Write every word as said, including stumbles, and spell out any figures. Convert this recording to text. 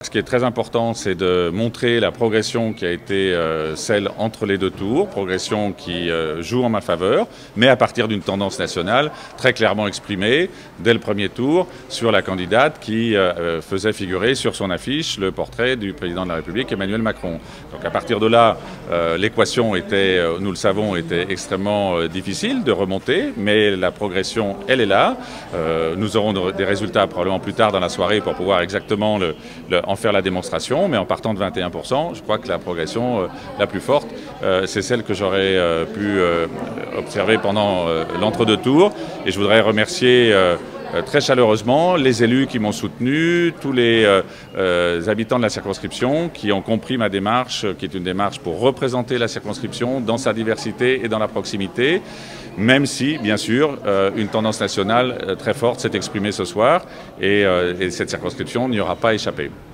Ce qui est très important, c'est de montrer la progression qui a été euh, celle entre les deux tours, progression qui euh, joue en ma faveur, mais à partir d'une tendance nationale très clairement exprimée dès le premier tour sur la candidate qui euh, faisait figurer sur son affiche le portrait du président de la République, Emmanuel Macron. Donc à partir de là, euh, l'équation était, nous le savons, était extrêmement euh, difficile de remonter, mais la progression, elle est là. Euh, nous aurons des résultats probablement plus tard dans la soirée pour pouvoir exactement le, le en faire la démonstration, mais en partant de vingt et un pour cent, je crois que la progression euh, la plus forte, euh, c'est celle que j'aurais euh, pu euh, observer pendant euh, l'entre-deux tours. Et je voudrais remercier euh, très chaleureusement les élus qui m'ont soutenu, tous les euh, euh, habitants de la circonscription qui ont compris ma démarche, qui est une démarche pour représenter la circonscription dans sa diversité et dans la proximité, même si, bien sûr, euh, une tendance nationale euh, très forte s'est exprimée ce soir et, euh, et cette circonscription n'y aura pas échappé.